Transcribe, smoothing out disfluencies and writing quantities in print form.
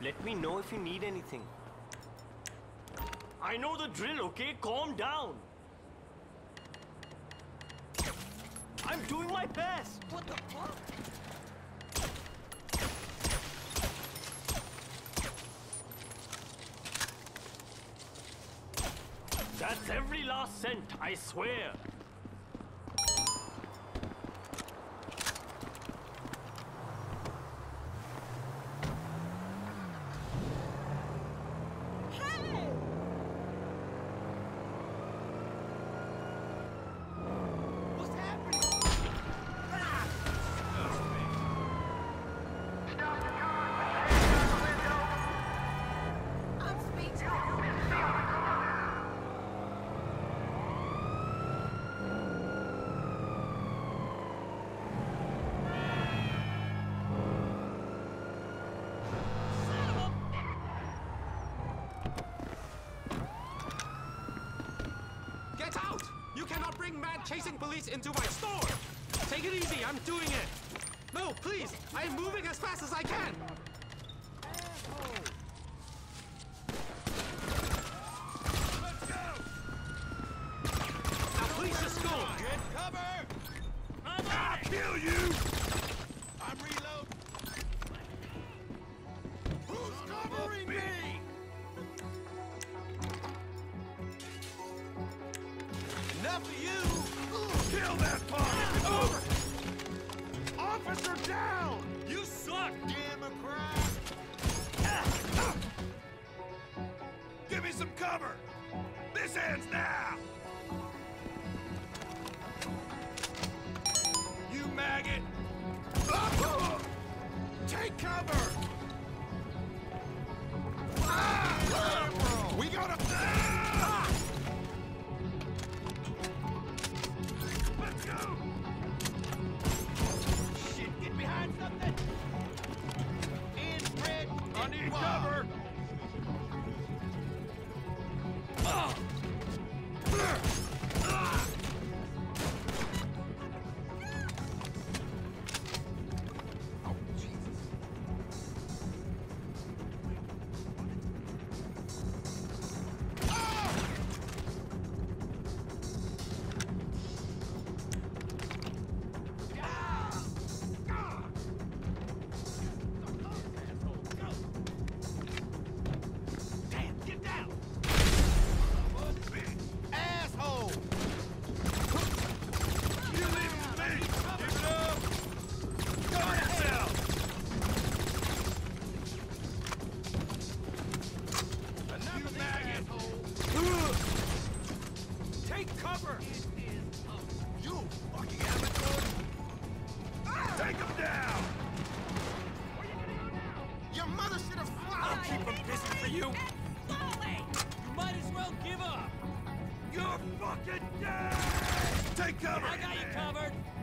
Let me know if you need anything. I know the drill, okay? Calm down. I'm doing my best. What the fuck? That's every last cent, I swear. Get out! You cannot bring mad chasing police into my store! Take it easy, I'm doing it! No, please! I am moving as fast as I can! Let's go! Now please just go! Get cover! I'll kill you! I'm reloading. Who's covering me? Enough of you! Kill that punk! Over! Officer down! You suck, Democrat! Give me some cover! This ends now! You maggot! Take cover! We gotta... Let's go! Shit, get behind something! In red, I need cover! Take cover! You fucking amateur! Take him down! Where you gonna go now? Your mother should have flied! I'll keep him busy for you! You might as well give up. You're fucking dead! Take cover! I got you covered.